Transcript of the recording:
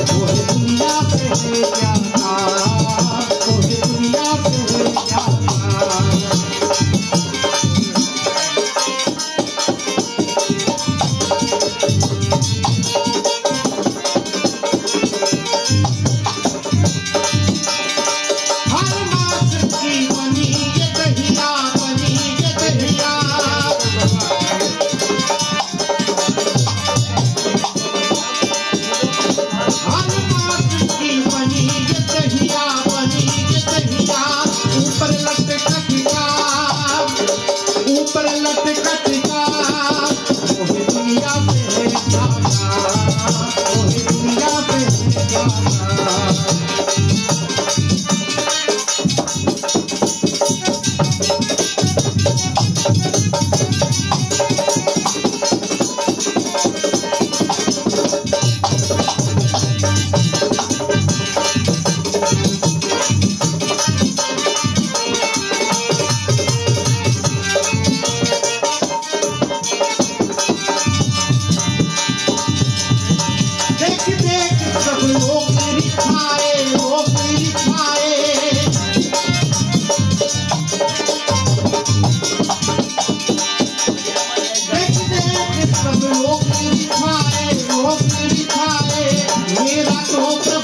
मोहे दुनिया पे है जाना, मोहे दुनिया पे है जाना। ऊपर लटकत का मोहे दुनिया पे है जाना, मोहे दुनिया पे है जाना। सब लोग मेरी खाए, लोग मेरी खाए। देख देख सब लोग मेरी खाए, लोग मेरी खाए। मेरा तो